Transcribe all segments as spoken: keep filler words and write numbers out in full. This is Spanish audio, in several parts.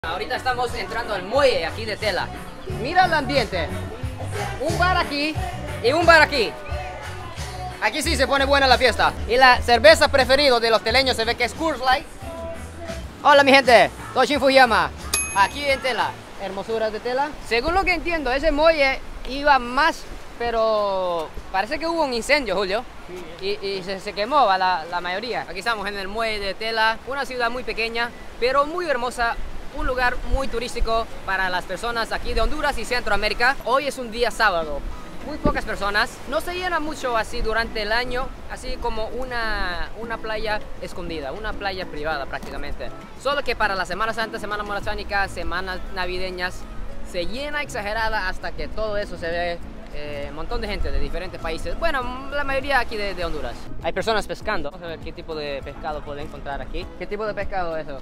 Ahorita estamos entrando al muelle aquí de Tela. Mira el ambiente. Un bar aquí y un bar aquí. Aquí sí se pone buena la fiesta. Y la cerveza preferida de los teleños se ve que es Coors Light. Hola mi gente, soy Shin Fujiyama. Aquí en Tela. Hermosuras de Tela. Según lo que entiendo, ese muelle iba más, pero parece que hubo un incendio, Julio. Y, y se, se quemó a la, la mayoría. Aquí estamos en el muelle de Tela, una ciudad muy pequeña, pero muy hermosa. Un lugar muy turístico para las personas aquí de Honduras y Centroamérica. Hoy es un día sábado, muy pocas personas. No se llena mucho así durante el año, así como una, una playa escondida, una playa privada prácticamente. Solo que para la Semana Santa, Semana Morazánica, semanas navideñas, se llena exagerada hasta que todo eso se ve. Eh, un montón de gente de diferentes países. Bueno, la mayoría aquí de, de Honduras. Hay personas pescando. Vamos a ver qué tipo de pescado pueden encontrar aquí. ¿Qué tipo de pescado es eso?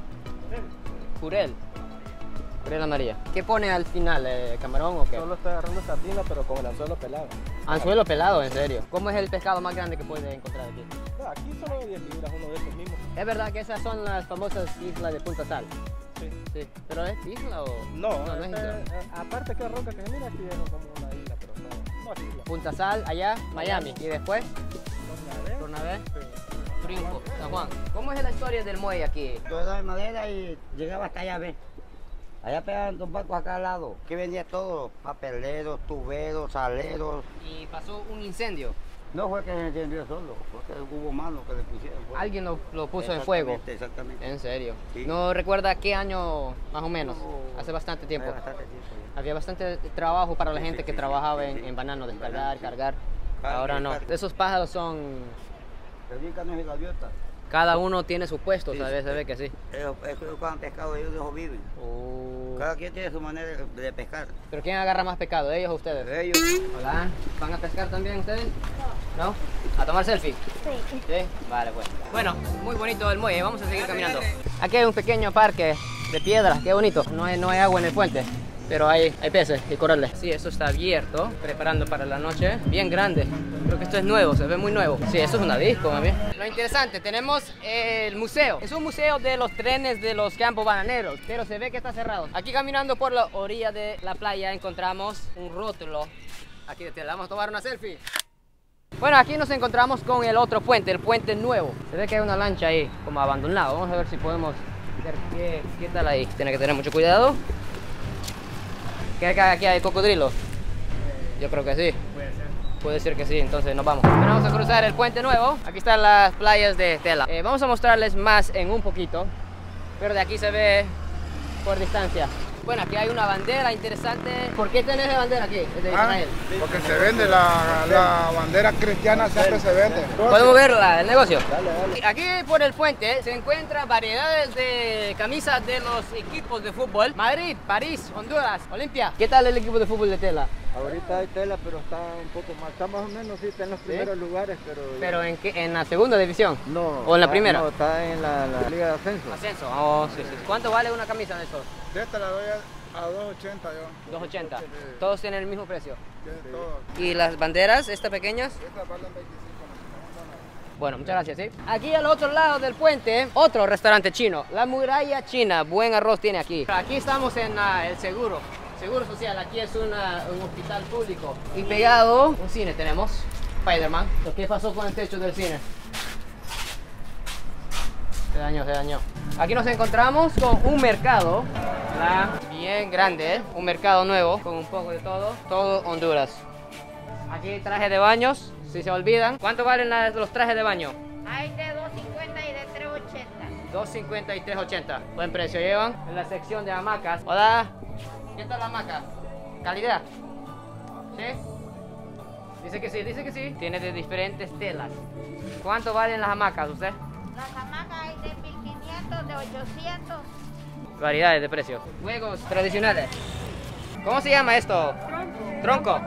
Jurel. Jurel amarilla. ¿Qué pone al final? Eh, ¿Camarón o qué? Solo estoy agarrando sardina, pero con el anzuelo pelado. Anzuelo pelado, en serio. ¿Cómo es el pescado más grande que puede encontrar aquí? No, aquí solo diez libras, uno de esos mismos. Es verdad que esas son las famosas islas de Punta Sal. Sí. Sí. ¿Pero es isla o...? No, no, no es este, isla. eh, aparte que roca que se mira aquí es como una isla, pero no, no es isla. Punta Sal, allá, Miami. ¿Y después? Tornavés. Tornavés. Sí. Triunfo, San Juan. ¿Cómo es la historia del muelle aquí? Yo era de madera y llegaba hasta allá, ¿ves? Allá pegaban dos barcos acá al lado. Que vendía todo, papeleros, tuberos, saleros. Y pasó un incendio. No fue que se encendió solo, fue que hubo manos que le pusieron fuego. Alguien lo, lo puso en fuego. Exactamente, exactamente. En serio. Sí. ¿No recuerda qué año más o menos? No, Hace bastante tiempo. Hace bastante tiempo ya. Había bastante trabajo para la Sí, gente sí, que sí, trabajaba sí, en, sí. en banano, descargar, Banano, sí. cargar. Carga, Ahora no. carga. Esos pájaros son... Se dedican a la gaviota. Cada uno tiene su puesto, Sí, ¿sabes? sí. Se ve que sí. Ellos, ellos cuando pescado, ellos de eso viven. Oh. Cada quien tiene su manera de, de pescar. ¿Pero quién agarra más pescado, ellos o ustedes? Ellos, Hola, ¿van a pescar también ustedes? No. ¿No? ¿A tomar selfie? Sí. ¿Sí? Vale, pues. Bueno, muy bonito el muelle, vamos a seguir caminando. Aquí hay un pequeño parque de piedras, qué bonito. No hay, no hay agua en el puente, pero hay, hay peces y corales. Sí, eso está abierto, preparando para la noche. Bien grande. Creo que esto es nuevo, se ve muy nuevo. Sí, eso es una disco, más bien. Lo interesante, tenemos el museo. Es un museo de los trenes de los campos bananeros, pero se ve que está cerrado. Aquí caminando por la orilla de la playa encontramos un rótulo. Aquí te la vamos a tomar una selfie. Bueno, aquí nos encontramos con el otro puente, el puente nuevo. Se ve que hay una lancha ahí, como abandonada. Vamos a ver si podemos ver qué, qué tal ahí. Tiene que tener mucho cuidado. ¿Qué que aquí hay cocodrilos? Yo creo que sí. Puede ser. Puede ser que sí, entonces nos vamos. Bueno, vamos a cruzar el puente nuevo. Aquí están las playas de Tela. Eh, vamos a mostrarles más en un poquito, pero de aquí se ve por distancia. Bueno, aquí hay una bandera interesante. ¿Por qué tenés la bandera aquí? Es de Israel. Ah, porque se vende, la, la bandera cristiana siempre se vende. ¿Podemos verla, el negocio? dale, dale. Aquí por el puente se encuentran variedades de camisas de los equipos de fútbol. Madrid, París, Honduras, Olimpia. ¿Qué tal el equipo de fútbol de Tela? Ahorita hay Tela, pero está un poco más. Está más o menos, sí, está en los primeros lugares, pero... ¿Pero en, qué, en la segunda división? No. ¿O en la está- primera? No, está en la, la Liga de Ascenso. Ascenso. Oh, sí, sí. ¿Cuánto vale una camisa de esos? De esta la doy a, a dos ochenta yo. dos ochenta. Todos tienen el mismo precio. Tiene todo. ¿Y las banderas, estas pequeñas? Estas valen veinticinco. ¿No? Bueno, muchas gracias, ¿sí? Aquí al otro lado del puente, otro restaurante chino, la muralla china. Buen arroz tiene aquí. Aquí estamos en uh, el seguro, seguro social. Aquí es una, un hospital público. Y pegado, un cine tenemos, Spider-Man. ¿Qué pasó con el techo del cine? Se dañó, se dañó. Aquí nos encontramos con un mercado, ¿verdad? Bien grande, ¿eh? Un mercado nuevo, con un poco de todo, todo Honduras. Aquí hay trajes de baños, si se olvidan. ¿Cuánto valen las- los trajes de baño? Hay de dos cincuenta y de tres ochenta. dos cincuenta y tres ochenta. Buen precio llevan. En la sección de hamacas. Hola, ¿qué tal la hamaca? ¿Calidad? ¿Sí? Dice que sí, dice que sí. Tiene de diferentes telas. ¿Cuánto valen las hamacas usted? Las hamacas hay de mil quinientos, de ochocientos. Variedades de precios. Juegos tradicionales. ¿Cómo se llama esto? Tronco.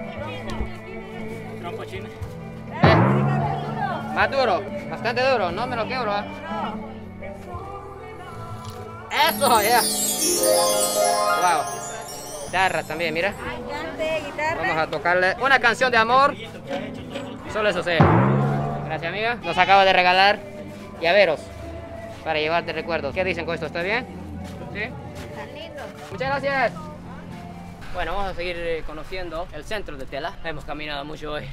Tronco chino. Eh, Más duro, bastante duro, no me lo quebro. ¿eh? Eso, ya. Wow. Guitarra también, mira. Hay cante, guitarra. Vamos a tocarle una canción de amor. Solo eso sé. Gracias, amiga. Nos acaba de regalar llaveros para llevar de recuerdos. ¿Qué dicen con esto? ¿Está bien? ¿Sí? ¿sí? Están lindos. Muchas gracias. Bueno, vamos a seguir eh, conociendo el centro de Tela. Hemos caminado mucho hoy.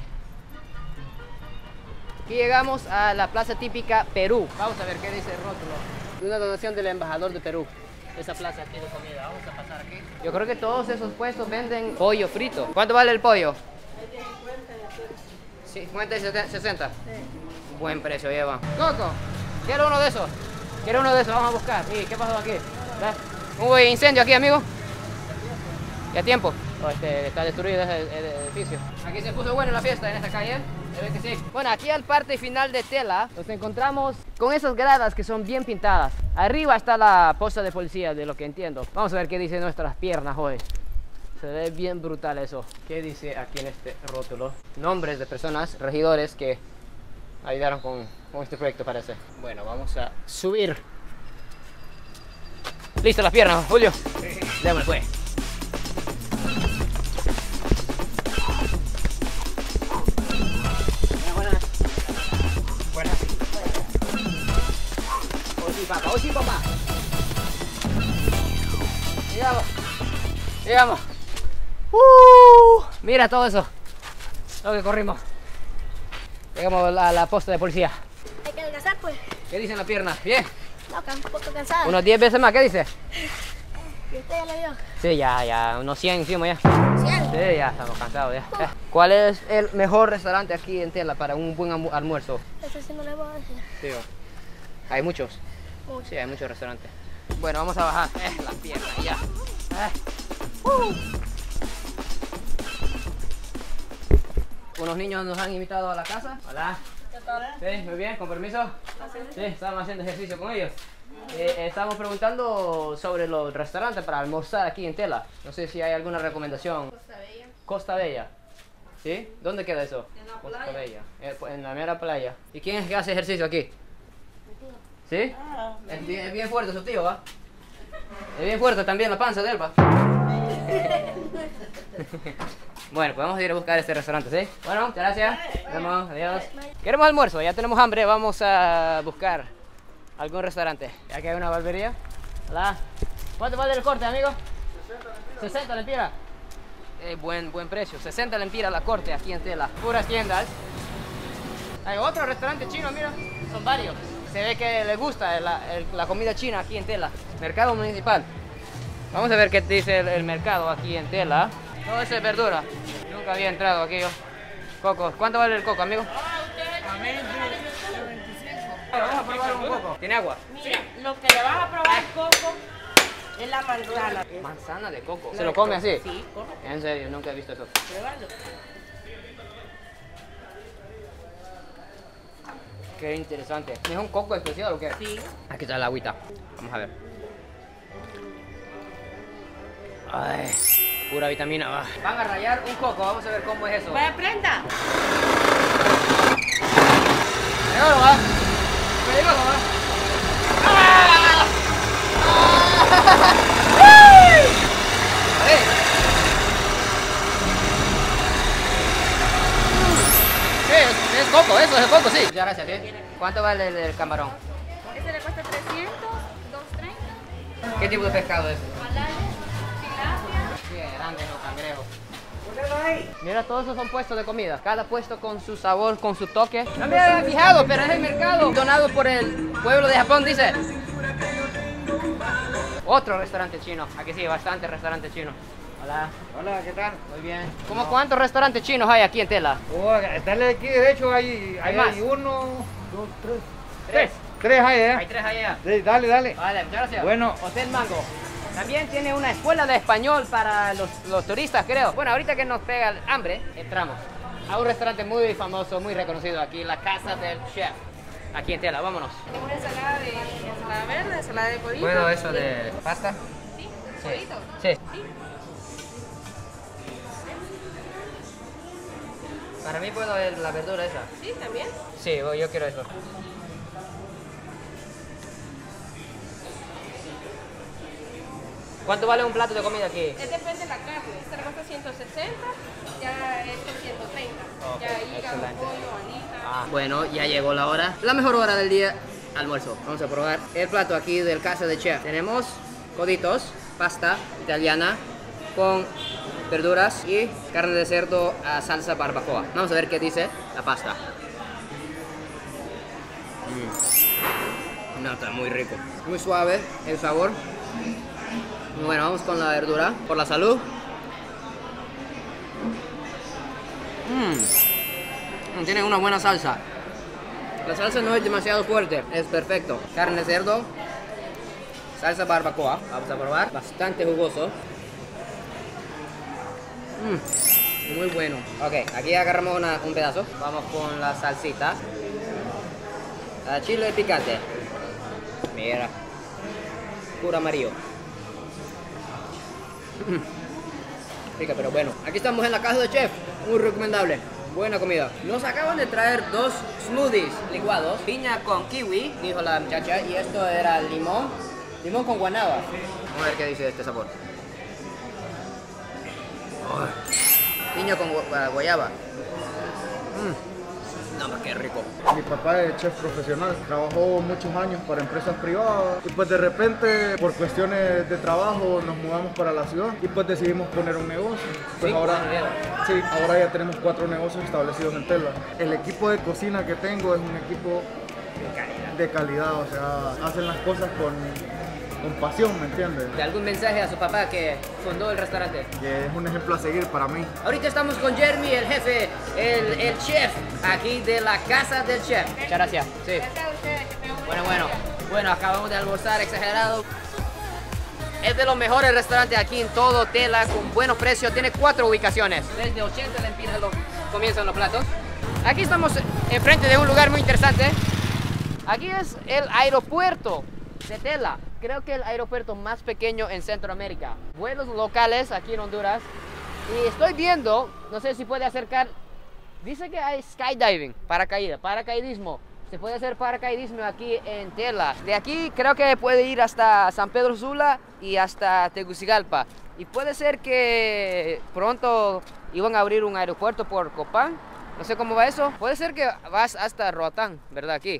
Aquí llegamos a la plaza típica Perú. Vamos a ver qué dice el rótulo. Una donación del embajador de Perú. Esa plaza aquí de comida. Vamos a pasar aquí. Yo creo que todos esos puestos venden pollo frito. ¿Cuánto vale el pollo? cincuenta y sesenta. Sí. Buen precio lleva. Coco, quiero uno de esos. Quiero uno de esos, vamos a buscar. ¿Y qué pasó aquí? Hubo incendio aquí, amigo. Ya tiempo. Oh, este, está destruido ese, el edificio. Aquí se puso bueno la fiesta en esta calle. Se ve que sí. Bueno, aquí al parte final de Tela nos encontramos con esas gradas que son bien pintadas. Arriba está la posta de policía, de lo que entiendo. Vamos a ver qué dicen nuestras piernas hoy. Se ve bien brutal eso. ¿Qué dice aquí en este rótulo? Nombres de personas, regidores que ayudaron con, con este proyecto, parece. Bueno, vamos a subir. ¿Listo las piernas, Julio? Sí. Démosle pues. Buenas. Buenas. Hoy sí, papá. Hoy sí, papá. Llegamos. Llegamos. Uh, mira todo eso. Lo que corrimos. Llegamos a la, la posta de policía. Hay que adelgazar, pues. ¿Qué dicen las piernas? ¿Bien? No, un poco cansada. Unos diez veces más, ¿qué dice? ¿Y usted ya le dio? Sí, ya, ya, unos cien hicimos ya. ¿cien? Sí, ya estamos cansados ya. Oh. ¿Cuál es el mejor restaurante aquí en Tela para un buen almu almuerzo? Eso sí no le voy a decir. Sí, hay muchos. Mucho. Sí, hay muchos restaurantes. Bueno, vamos a bajar eh, las piernas ya. Eh. Uh. Unos niños nos han invitado a la casa. Hola. ¿Qué tal? Sí, muy bien, con permiso. Sí, estamos haciendo ejercicio con ellos. Eh, estamos preguntando sobre los restaurantes para almorzar aquí en Tela. No sé si hay alguna recomendación. Costa Bella. Costa Bella. ¿Sí? ¿Dónde queda eso? En la Costa playa. Bella. Eh, En la mera playa. ¿Y quién es que hace ejercicio aquí? ¿Sí? Ah, Es bien, es bien fuerte su tío, ¿va? Es bien fuerte también la panza de él, ¿va? Bueno, pues vamos a ir a buscar este restaurante, ¿sí? Bueno, muchas gracias. Nos vemos, adiós. Queremos almuerzo, ya tenemos hambre, vamos a buscar algún restaurante. Ya que hay una barbería. Hola. ¿Cuánto vale el corte, amigo? sesenta lempiras. Eh, buen, buen precio, sesenta lempiras la corte aquí en Tela. Puras tiendas. Hay otro restaurante chino, mira. Son varios. Se ve que les gusta la, el, la comida china aquí en Tela. Mercado municipal. Vamos a ver qué dice el, el mercado aquí en Tela. Todo eso es verdura. Nunca había entrado aquí yo. Coco. ¿Cuánto vale el coco, amigo? Vamos a probar un coco. ¿Tiene agua? Mira, lo que le vas a probar coco es la manzana. Manzana de coco. ¿Se lo come así? Sí, correcto. En serio, nunca he visto eso. Pruébalo. Qué interesante. ¿Es un coco especial o qué? Sí. Aquí está la agüita. Vamos a ver. Ay, pura vitamina. Va. Van a rallar un coco. Vamos a ver cómo es eso. Vaya, prenda. Me llegó, va. Me llegó, va. ¡Ah! ¡Ah! Sí, es, es coco, eso es el coco, sí. Muchas gracias, ¿sí? ¿Cuánto vale el, el camarón? Ese le cuesta trescientos, doscientos treinta. ¿Qué tipo de pescado es? Malaya, tilapia. Sí, grandes los cangrejos. Mira, todos esos son puestos de comida. Cada puesto con su sabor, con su toque. No me había fijado, pero es el mercado donado por el pueblo de Japón, dice. Otro restaurante chino. Aquí sí, bastante restaurante chino. Hola. Hola, ¿qué tal? Muy bien. ¿Cómo cuántos restaurantes chinos hay aquí en Tela? Oh, dale aquí derecho, hay, ¿Hay hay, más? hay uno, dos, tres. Tres. Tres hay, ¿eh? Hay tres allá. Sí, dale, dale. Vale, muchas gracias. Bueno. Hotel Mango. También tiene una escuela de español para los, los turistas, creo. Bueno, ahorita que nos pega el hambre, entramos a un restaurante muy famoso, muy reconocido aquí, la Casa del Chef. Aquí en Tela, vámonos. Tenemos ensalada de ensalada verde, ensalada de codito. ¿Puedo eso de pasta? Sí, Sí. codito. Sí. Sí. Para mí puedo ver la verdura esa. Sí, también. Sí, yo yo quiero eso. ¿Cuánto vale un plato de comida aquí? Es depende de la carne. Esta le cuesta ciento sesenta, ya esto ciento treinta. Ok, ya hígado, excelente. pollo, alita. Ah, bueno, ya llegó la hora. La mejor hora del día, almuerzo. Vamos a probar el plato aquí del Casa de Chef. Tenemos coditos, pasta italiana con verduras y carne de cerdo a salsa barbacoa. Vamos a ver qué dice la pasta. Mm. No, está muy rico. Muy suave el sabor. Bueno, vamos con la verdura. Por la salud. Mmm. Tiene una buena salsa. La salsa no es demasiado fuerte, es perfecto. Carne de cerdo, salsa barbacoa. Vamos a probar. Bastante jugoso. Mm, muy bueno. Ok, aquí agarramos una, un pedazo. Vamos con la salsita. La chile picante. Mira. Puro amarillo. Mm. Rica, pero bueno. Aquí estamos en la casa de chef. Muy recomendable. Buena comida. Nos acaban de traer dos smoothies licuados. Piña con kiwi, dijo la muchacha. Y esto era limón. Limón con guanábana. Vamos a ver qué dice este sabor. Oh. Piña con gu guayaba. Mm. No, qué rico. Mi papá es chef profesional, trabajó muchos años para empresas privadas y pues de repente por cuestiones de trabajo nos mudamos para la ciudad y pues decidimos poner un negocio. Pues Sí, ahora, bien. sí, ahora ya tenemos cuatro negocios establecidos en Tela. El equipo de cocina que tengo es un equipo de calidad, o sea, hacen las cosas con, con pasión, ¿me entiendes? ¿De algún mensaje a su papá que fundó el restaurante? Que es un ejemplo a seguir para mí. Ahorita estamos con Jeremy, el jefe, el, el chef, aquí de la casa del chef. Muchas gracias. Sí. Gracias a ustedes, que tengan un Bueno, buen bueno. día. Bueno, acabamos de almorzar exagerado. Es de los mejores restaurantes aquí en todo Tela, con buenos precios. Tiene cuatro ubicaciones. Desde ochenta lempiras lo, comienzan los platos. Aquí estamos enfrente de un lugar muy interesante. Aquí es el aeropuerto de Tela. Creo que el aeropuerto más pequeño en Centroamérica. Vuelos locales aquí en Honduras. Y estoy viendo, no sé si puede acercar, dice que hay skydiving, paracaídas, paracaidismo. Se puede hacer paracaidismo aquí en Tela. De aquí creo que puede ir hasta San Pedro Sula y hasta Tegucigalpa. Y puede ser que pronto iban a abrir un aeropuerto por Copán. No sé cómo va eso. Puede ser que vas hasta Roatán, ¿verdad? Aquí.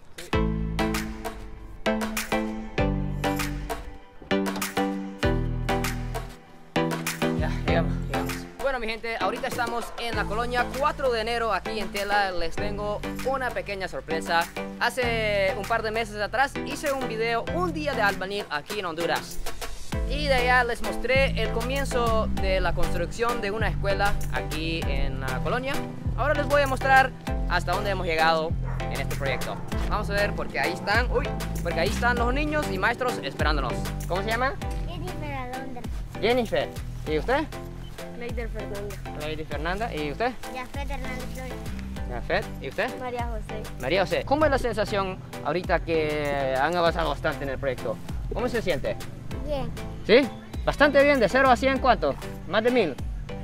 Ya, llegamos, llegamos. Bueno, mi gente, ahorita estamos en la colonia cuatro de enero aquí en Tela. Les tengo una pequeña sorpresa. Hace un par de meses atrás hice un video, un día de albañil aquí en Honduras. Y de allá les mostré el comienzo de la construcción de una escuela aquí en la colonia. Ahora les voy a mostrar hasta dónde hemos llegado en este proyecto. Vamos a ver, porque ahí están, uy, porque ahí están los niños y maestros esperándonos. ¿Cómo se llama? Jennifer Alondra. Jennifer. ¿Y usted? Leider Fernanda. Lady Fernanda. ¿Y usted? Jafet Hernández Flores. Jafet. ¿Y usted? María José. María José. ¿Cómo es la sensación ahorita que han avanzado bastante en el proyecto? ¿Cómo se siente? Bien. ¿Sí? Bastante bien. ¿De cero a cien cuánto? ¿Más de mil?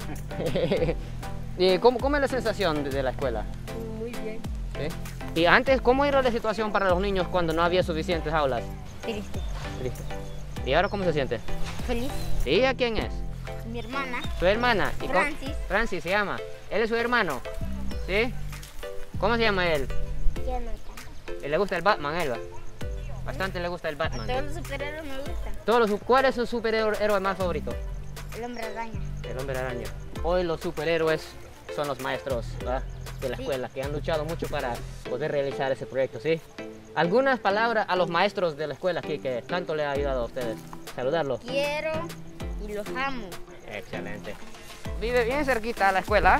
¿Y cómo, cómo es la sensación de, de la escuela? Muy bien. ¿Sí? ¿Y antes cómo era la situación para los niños cuando no había suficientes aulas? Triste. Triste. ¿Y ahora cómo se siente? Feliz. ¿Sí? ¿A quién es? Mi hermana. ¿Su hermana? ¿Y cómo- Francis. Francis se llama. ¿Él es su hermano? ¿Sí? ¿Cómo se llama él? Jonathan. ¿Y le gusta el Batman, Elba? Bastante le gusta el A Batman. todos los superhéroes me gustan. Todos los, ¿Cuál es su superhéroe más favorito? El hombre araña. El hombre araña. Hoy los superhéroes son los maestros, ¿verdad?, de la Sí. escuela, que han luchado mucho para poder realizar ese proyecto, ¿sí? Algunas palabras a los maestros de la escuela aquí que tanto les ha ayudado a ustedes. Saludarlos. Quiero y los amo. Excelente. Vive bien cerquita a la escuela.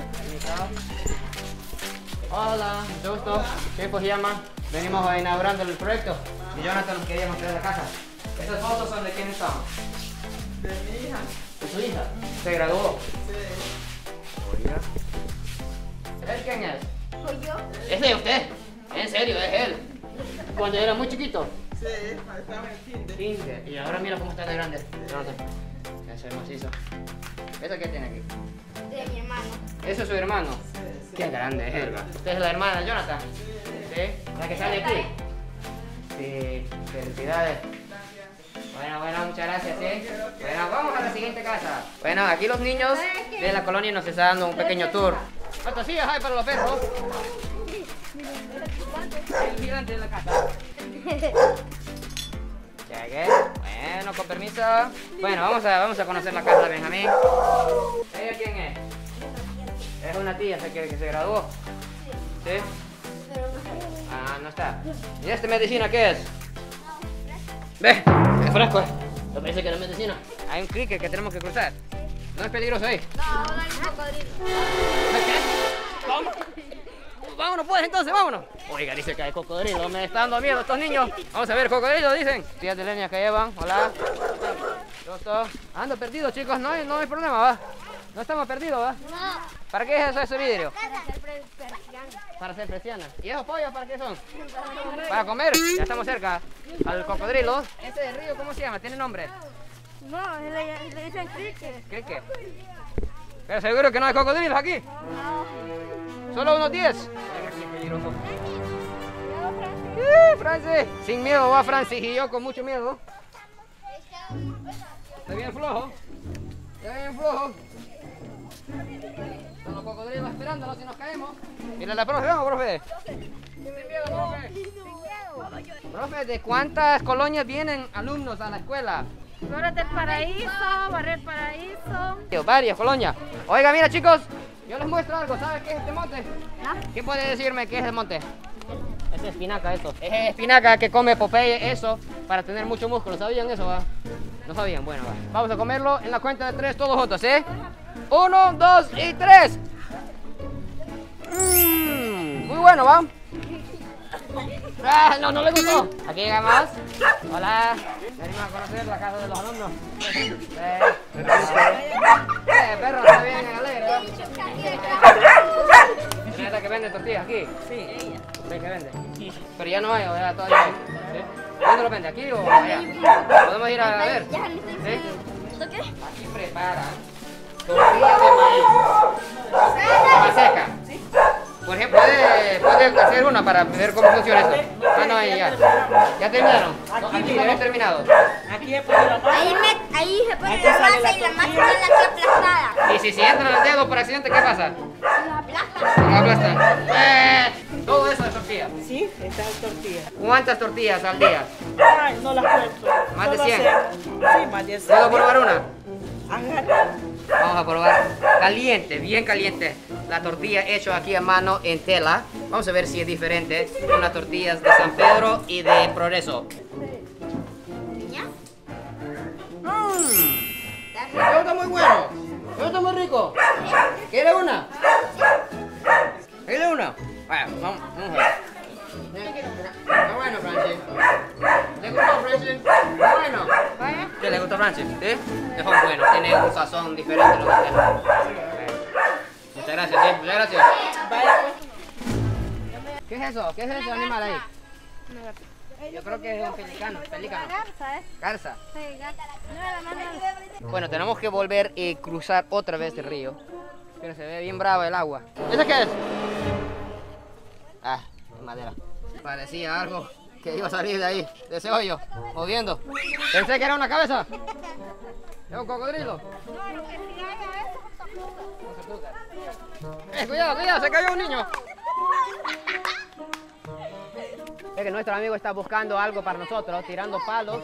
Hola, mucho gusto. ¿Qué se llama? Venimos a inaugurando el proyecto. Y Jonathan nos quería mostrar la casa. ¿Estas fotos son de quiénes son? De mi hija. ¿De su hija? ¿Se graduó? Sí. Oiga. ¿Él quién es? ¿Soy yo? Es de usted. En serio, es él. Cuando era muy chiquito. Sí, estaba en kinder. Kinder. Y ahora mira cómo está de grande. Jonathan. Eso es macizo. ¿Eso qué tiene aquí? De mi hermano. ¿Eso es su hermano? Sí, sí. Qué grande es él. ¿Usted es la hermana de Jonathan? Sí. ¿La que sale aquí? Sí. Felicidades. Bueno, bueno, muchas gracias, ¿sí? Bueno, vamos a la siguiente casa. Bueno, aquí los niños de la colonia nos están dando un pequeño tour. ¿Cuántas sillas hay para los perros? El gigante de la casa. Cheque. Bueno. Bueno, con permiso. Bueno, vamos a, vamos a conocer la casa de Benjamín. ¿Ella quién es? Es una tía que, que se graduó. ¿Sí? Ah, no está. ¿Y esta medicina qué es? Ve, es fresco, eh. Me parece que es medicina. Hay un cricket que tenemos que cruzar. ¿No es peligroso ahí? No, no hay un cocodrilo. ¿Qué? ¿Cómo? Vámonos pues entonces, vámonos. Oiga, dice que hay cocodrilo, me está dando miedo estos niños. Vamos a ver, cocodrilo, dicen. Tías de leña que llevan, hola. Listo. Ando perdido, chicos, no hay, no hay problema, va. No estamos perdidos, va. No. ¿Para qué es eso, ese vidrio? Para hacer persianas. Para hacer persianas. ¿Y esos pollos para qué son? Para comer. Ya estamos cerca al cocodrilo. Ese de río, ¿cómo se llama? ¿Tiene nombre? No, le, le dicen cricket. Cricket. Pero seguro que no hay cocodrilos aquí. No. Solo unos diez. Oiga, qué peligroso. ¡Eh, Francis! Sin miedo va Francis y yo con mucho miedo. Está bien flojo. Está bien flojo. Están los cocodrilos esperándonos si nos caemos. Mira la profe, vamos, profe. Sin miedo, profe. Profe, ¿de cuántas colonias vienen alumnos a la escuela? Flores del Paraíso, Barrer Paraíso. Varias colonias. Oiga, mira, chicos, yo les muestro algo. ¿Saben qué es este monte? ¿No? ¿Quién puede decirme qué es el monte? Es espinaca esto. Es espinaca que come Popeye, eso, para tener mucho músculo. ¿Sabían eso, va? No sabían, bueno, va. Vamos a comerlo en la cuenta de tres todos juntos, ¿eh? Uno, dos y tres. Mm, muy bueno, ¿va? Ah, no, no le gustó. Aquí llega más. Hola. Venimos a conocer la casa de los alumnos. Eh, eh perro, está bien alegre, ¿va? ¿Es esta que vende tortillas aquí? Sí, ella. ¿Usted que vende? Sí. Pero ya no hay, o ya todavía hay. ¿Sí? ¿Dónde lo vende? ¿Aquí o allá? Podemos ir a ver. ¿Sí? Aquí preparan tortilla de maíz. Hoja seca. Por ejemplo, ¿puede, puede hacer una para ver cómo funciona esto? Ah, no, ahí ya. ¿Ya terminaron? Aquí ya he terminado. Aquí es para la masa. Ahí, me, ahí se pone Aquí la sale masa la y la masa tortilla. tiene aquí aplastada. Y si se entra el dedo por accidente, ¿qué pasa? La aplastan. Lo aplastan. Eh, todo eso es tortilla. Sí, esta es tortilla. ¿Cuántas tortillas al día? Ay, no las cuento. ¿Más de Solo cien? sé- Sí, más de cien. ¿Puedo probar una? Agarra. Vamos a probar caliente, bien caliente. La tortilla hecha aquí a mano en tela. Vamos a ver si es diferente con las tortillas de San Pedro y de Progreso. Mmm. Esto está muy bueno. Esto está muy rico. ¿Quiere una? ¿Quiere una? Vaya, vamos, vamos a ver. Está bueno, Francis. ¿Le gustó, Francis? Está bueno. ¿Qué le gustó, Francis? ¿Sí? Es bueno, tiene un sazón diferente lo que tiene. Muchas gracias, sí, muchas gracias. Vaya, pues. ¿Qué es eso? ¿Qué es ese animal ahí? Yo creo que es un pelicano, pelícano. Garza, ¿eh? Garza. Sí, garza. No, la mano. Bueno, tenemos que volver y cruzar otra vez el río. Pero se ve bien bravo el agua. ¿Ese qué es? Ah, es madera. Parecía algo que iba a salir de ahí, de ese hoyo, moviendo. Pensé que era una cabeza. ¿Es un cocodrilo? No, lo que sí hay a veces Eh, cuidado, cuidado, se cayó un niño. Es que nuestro amigo está buscando algo para nosotros, tirando palos.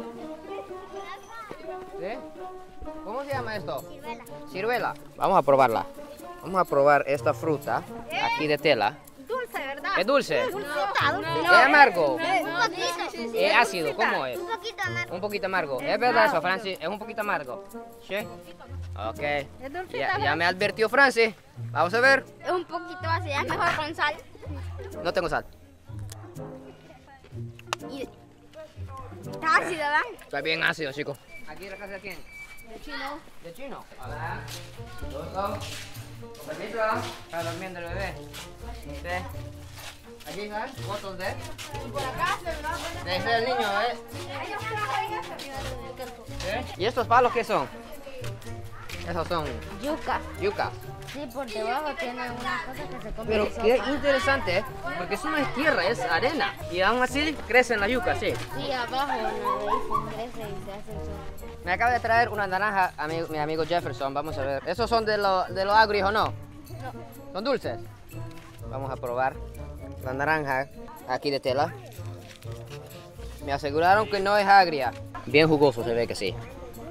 ¿Sí? ¿Cómo se llama esto? Ciruela. Ciruela. Vamos a probarla. Vamos a probar esta fruta aquí de tela. Dulce, ¿verdad? ¿Es dulce? Dulcita, dulce. ¿Es amargo? Un poquito. ¿Es ácido? ¿Cómo es? Un poquito amargo. Un poquito amargo. ¿Es verdad eso, Francis? ¿Es un poquito amargo? ¿Sí? Ok. Es dulcita. Ya, ya me advirtió Francis. Vamos a ver. Es un poquito ácida, es mejor con sal. No tengo sal. Y está ácida, ¿verdad? Está bien ácido, chicos. ¿Aquí la casa de quién? De chino. ¿De chino? Hola. Gusto. Con permiso. Está durmiendo el bebé. ¿Sí? Aquí, ¿sabes? Fotos de... Por acá se va. De ese el niño, ¿eh? ¿Sí? ¿Y estos palos qué son? Esos son Yuca. yucas. Sí, por debajo tiene una cosa que se come. Pero de qué sopa. interesante, ¿eh? Porque eso no es tierra, es arena. Y aún así crecen la yuca, sí. Sí, abajo en la raíz crece y se hace sopa. Me acaba de traer una naranja a mi, mi amigo Jefferson. Vamos a ver. ¿Esos son de los de lo agrios o no? No. ¿Son dulces? Vamos a probar la naranja aquí de tela. Me aseguraron que no es agria. Bien jugoso, se ve que sí.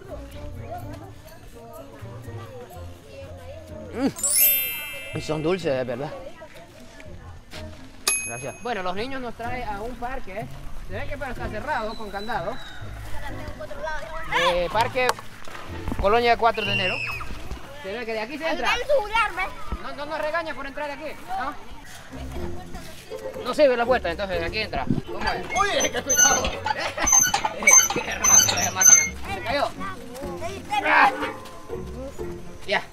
Mm. Son dulces, de verdad. Gracias. Bueno, los niños nos traen a un parque. Se ve que pero está cerrado con candado. Eh, parque Colonia cuatro de enero. Se ve que de aquí se entra. No, no nos regaña por entrar aquí, ¿no? No sirve la puerta, entonces de aquí entra. ¿Cómo es? ¡Uy, qué cuidado! ¡Qué hermoso la máquina! ¿Se cayó? ¡Ah! Ya.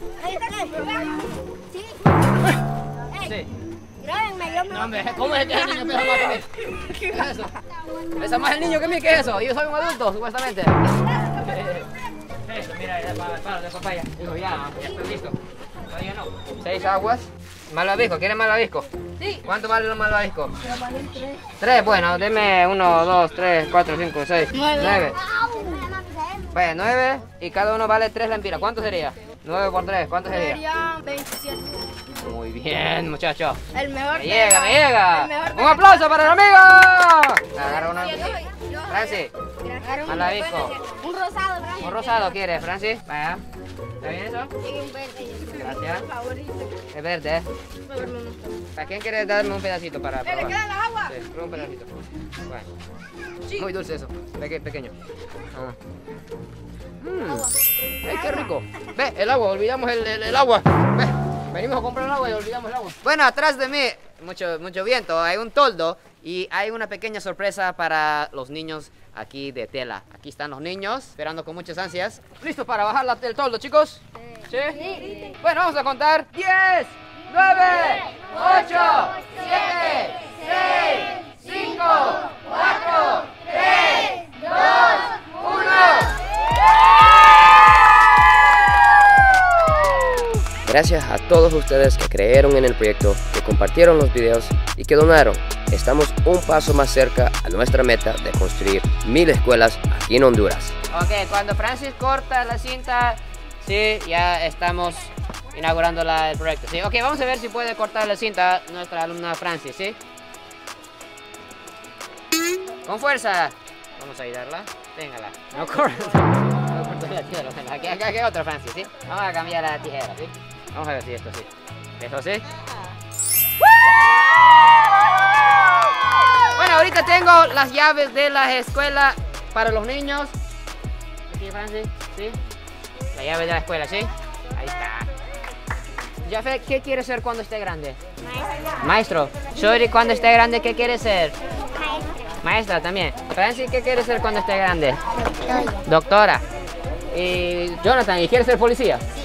Sí. No, hombre, ¿cómo es que el niño pesa más que mí? ¿Qué es eso? ¿Pesa más el niño que mí? ¿Qué es eso? Yo soy un adulto, supuestamente. Eso, mira, ya para, para de papaya. Digo, ya, ya estoy listo. Todavía no. Seis aguas. Malvavisco, ¿quieres malvavisco? Sí. ¿Cuánto vale los malvaviscos? Tres. Tres, bueno, deme uno, dos, tres, cuatro, cinco, seis, nueve. Nueve. Pues nueve y cada uno vale tres lempiras. ¿Cuánto sería? Nueve por tres, ¿cuánto sería? Sería veintisiete. Muy bien, muchachos. El mejor. Me llega, me llega. El mejor. Un aplauso para el amigo. Agarra una. Francis, malvavisco. Un rosado, Francis. Un rosado quieres, Francis. Vaya. ¿Está bien eso? Sí, un verde. Gracias. Favorito. Es verde, ¿eh? ¿A quién quieres darme un pedacito para probar? ¿Le quedan las aguas? Sí, prueba un pedacito. Bueno. Muy dulce eso, Peque, pequeño. Ah. Mm. ¡Ay, qué rico! Ve, el agua, olvidamos el, el, el agua. Ve, venimos a comprar el agua y olvidamos el agua. Bueno, atrás de mí, mucho, mucho viento, hay un toldo y hay una pequeña sorpresa para los niños aquí de Tela. Aquí están los niños, esperando con muchas ansias. ¿Listos para bajar la, el toldo, chicos? Sí. ¿Sí? Bueno, vamos a contar. diez, nueve, ocho, siete, seis, cinco, cuatro, tres, dos, uno. Gracias a todos ustedes que creyeron en el proyecto, que compartieron los videos y que donaron. Estamos un paso más cerca a nuestra meta de construir mil escuelas aquí en Honduras. Ok, cuando Francis corta la cinta, sí, ya estamos inaugurando la, el proyecto. Sí, ok, vamos a ver si puede cortar la cinta nuestra alumna Francis, ¿sí? Con fuerza. Vamos a ayudarla. Téngala. No corta. No corta la tijera. Aquí, aquí, aquí otra Francis, ¿sí? Vamos a cambiar la tijera, ¿sí? Vamos a ver si esto sí. ¿Eso sí? Bueno, ahorita tengo las llaves de la escuela para los niños. Aquí, Francis, ¿sí? La llave de la escuela, ¿sí? Ahí está. Jafet, ¿qué quiere ser cuando esté grande? Maestro. Maestro. Shori, cuando esté grande, ¿qué quiere ser? Maestra. Maestra también. Francis, ¿qué quiere ser cuando esté grande? Doctora. Doctora. Y Jonathan, ¿y quiere ser policía? Sí.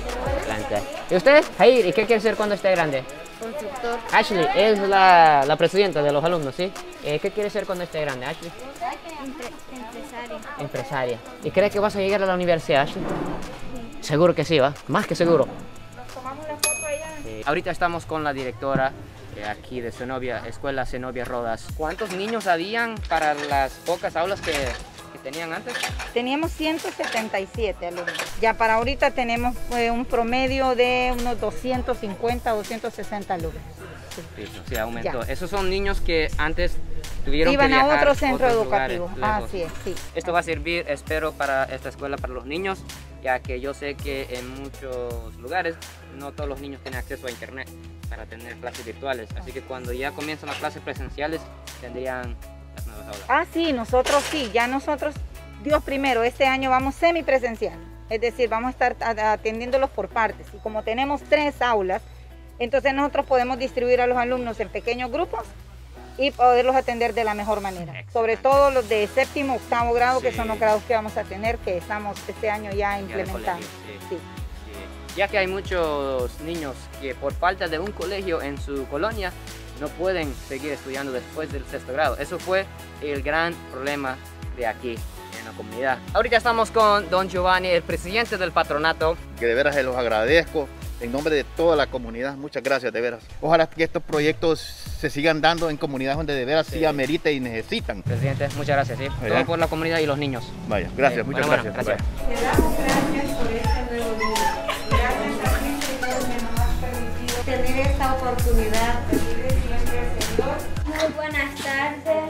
¿Y usted? Jair, ¿y qué quiere ser cuando esté grande? Constructor. Ashley es la, la presidenta de los alumnos, ¿sí? Eh, ¿Qué quiere ser cuando esté grande, Ashley? Empre empresaria. Empresaria. ¿Y cree que vas a llegar a la universidad, Ashley? Sí. Seguro que sí, ¿va? Más que seguro. Nos tomamos la foto allá. Sí. Ahorita estamos con la directora de aquí de Zenobia, Escuela Zenobia Rodas. ¿Cuántos niños habían para las pocas aulas que, que tenían antes? Teníamos ciento setenta y siete alumnos. Ya para ahorita tenemos eh, un promedio de unos doscientos cincuenta, doscientos sesenta alumnos. Sí, sí, aumentó. Ya. Esos son niños que antes tuvieron Iban que viajar a otro centro otros educativo. lugares, Así es, sí. Esto va a servir, espero, para esta escuela para los niños, ya que yo sé que en muchos lugares no todos los niños tienen acceso a internet para tener clases virtuales. Así que cuando ya comiencen las clases presenciales tendrían las nuevas aulas. Ah, sí, nosotros sí. Ya nosotros, Dios primero, este año vamos semipresencial. Es decir, vamos a estar atendiéndolos por partes. Y como tenemos tres aulas, entonces nosotros podemos distribuir a los alumnos en pequeños grupos y poderlos atender de la mejor manera. Sobre todo los de séptimo, octavo grado, sí, que son los grados que vamos a tener, que estamos este año ya implementando. Ya sí. Sí. Sí. Ya que hay muchos niños que por falta de un colegio en su colonia no pueden seguir estudiando después del sexto grado. Eso fue el gran problema de aquí en la comunidad. Ahorita estamos con don Giovanni, el presidente del patronato. Que de veras se los agradezco. En nombre de toda la comunidad, muchas gracias, de veras. Ojalá que estos proyectos se sigan dando en comunidades donde de veras sí, sí amerita y necesitan. Presidente, muchas gracias, ¿sí? Todo por la comunidad y los niños. Vaya, gracias, sí, muchas bueno, gracias. Bueno, gracias. Le damos gracias por este nuevo día. Gracias a Cristo que nos ha permitido tener esta oportunidad. Pedirle siempre al Señor. Muy buenas tardes. Le damos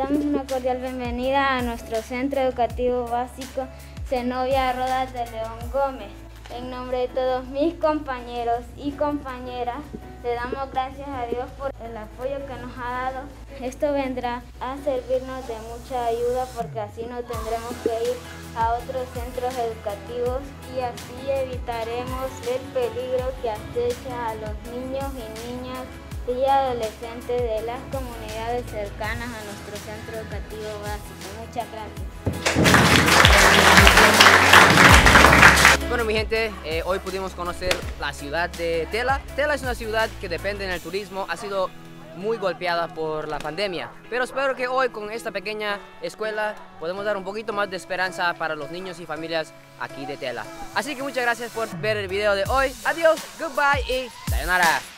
damos una cordial bienvenida a nuestro Centro Educativo Básico Zenobia Rodas de León Gómez. En nombre de todos mis compañeros y compañeras, le damos gracias a Dios por el apoyo que nos ha dado. Esto vendrá a servirnos de mucha ayuda porque así no tendremos que ir a otros centros educativos y así evitaremos el peligro que acecha a los niños y niñas y adolescentes de las comunidades cercanas a nuestro centro educativo básico. Muchas gracias. Bueno, mi gente, eh, hoy pudimos conocer la ciudad de Tela. Tela es una ciudad que depende del turismo, ha sido muy golpeada por la pandemia, pero espero que hoy con esta pequeña escuela podemos dar un poquito más de esperanza para los niños y familias aquí de Tela. Así que muchas gracias por ver el video de hoy. Adiós, goodbye y sayonara.